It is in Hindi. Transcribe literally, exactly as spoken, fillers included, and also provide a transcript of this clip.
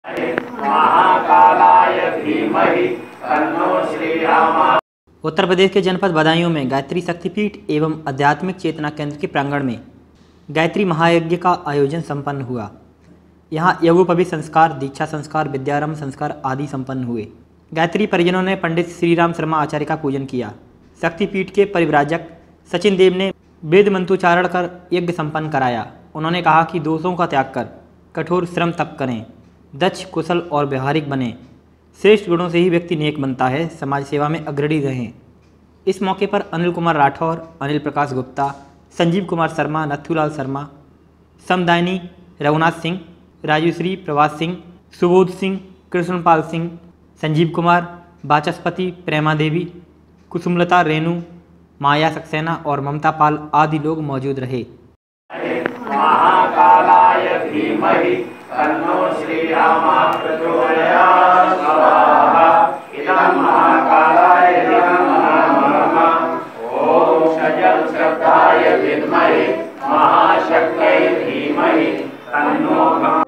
महाकालाय धीमहि तन्नो श्रीराम। उत्तर प्रदेश के जनपद बदायूं में गायत्री शक्तिपीठ एवं आध्यात्मिक चेतना केंद्र के प्रांगण में गायत्री महायज्ञ का आयोजन संपन्न हुआ। यहाँ यज्ञोपवीत संस्कार, दीक्षा संस्कार, विद्यारंभ संस्कार आदि संपन्न हुए। गायत्री परिजनों ने पंडित श्रीराम शर्मा आचार्य का पूजन किया। शक्तिपीठ के परिव्राजक सचिन देव ने वेद मंत्रोच्चारण कर यज्ञ संपन्न कराया। उन्होंने कहा कि दोषों का त्याग कर कठोर श्रम तप करें, दक्ष, कुशल और व्यवहारिक बने। श्रेष्ठ गुणों से ही व्यक्ति नेक बनता है, समाज सेवा में अग्रणी रहें। इस मौके पर अनिल कुमार राठौर, अनिल प्रकाश गुप्ता, संजीव कुमार शर्मा, नथुलाल शर्मा, समदायनी, रघुनाथ सिंह, राजूश्री, प्रभात सिंह, सुबोध सिंह, कृष्णपाल सिंह, संजीव कुमार, वाचस्पति, प्रेमा देवी, कुसुमलता, रेणु, माया सक्सेना और ममता पाल आदि लोग मौजूद रहे। महाकालाय धीमहि तन्नो श्रीराम प्रचोदयात्। स्वाहा। इदं महाकालाय नमः। ओम सजल श्रद्धाय विद्महे महाशक्त्यै धीमहि तन्नो